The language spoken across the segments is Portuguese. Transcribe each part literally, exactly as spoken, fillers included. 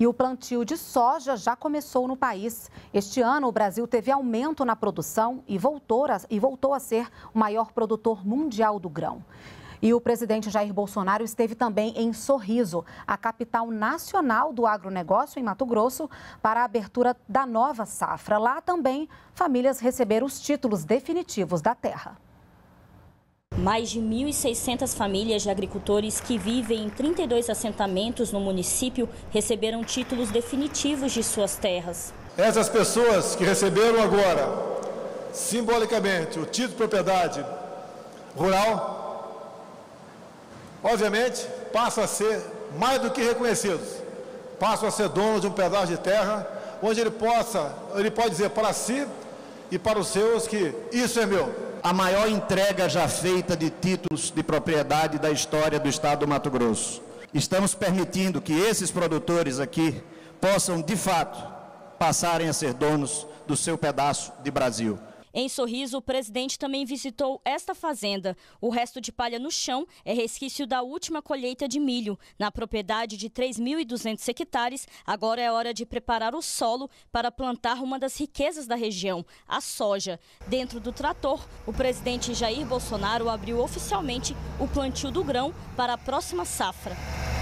E o plantio de soja já começou no país. Este ano, o Brasil teve aumento na produção e voltou a, e voltou a ser o maior produtor mundial do grão. E o presidente Jair Bolsonaro esteve também em Sorriso, a capital nacional do agronegócio em Mato Grosso, para a abertura da nova safra. Lá também, famílias receberam os títulos definitivos da terra. Mais de mil e seiscentas famílias de agricultores que vivem em trinta e dois assentamentos no município receberam títulos definitivos de suas terras. Essas pessoas que receberam agora, simbolicamente, o título de propriedade rural, obviamente, passam a ser mais do que reconhecidos. Passam a ser donos de um pedaço de terra, onde ele possa, ele pode dizer para si e para os seus que isso é meu. A maior entrega já feita de títulos de propriedade da história do estado do Mato Grosso. Estamos permitindo que esses produtores aqui possam, de fato, passarem a ser donos do seu pedaço de Brasil. Em Sorriso, o presidente também visitou esta fazenda. O resto de palha no chão é resquício da última colheita de milho. Na propriedade de três mil e duzentos hectares, agora é hora de preparar o solo para plantar uma das riquezas da região, a soja. Dentro do trator, o presidente Jair Bolsonaro abriu oficialmente o plantio do grão para a próxima safra.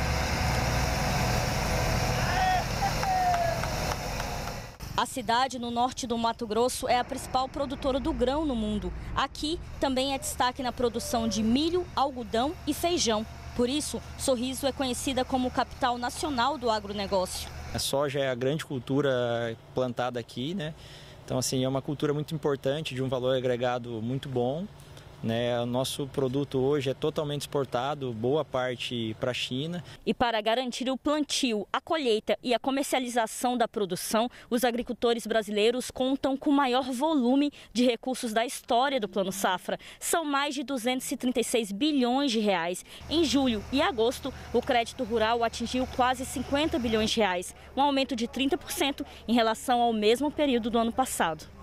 A cidade, no norte do Mato Grosso, é a principal produtora do grão no mundo. Aqui também é destaque na produção de milho, algodão e feijão. Por isso, Sorriso é conhecida como capital nacional do agronegócio. A soja é a grande cultura plantada aqui, né? Então, assim, é uma cultura muito importante, de um valor agregado muito bom. Né, o nosso produto hoje é totalmente exportado, boa parte para a China. E para garantir o plantio, a colheita e a comercialização da produção, os agricultores brasileiros contam com o maior volume de recursos da história do Plano Safra. São mais de duzentos e trinta e seis bilhões de reais. Em julho e agosto, o crédito rural atingiu quase cinquenta bilhões de reais, um aumento de trinta por cento em relação ao mesmo período do ano passado.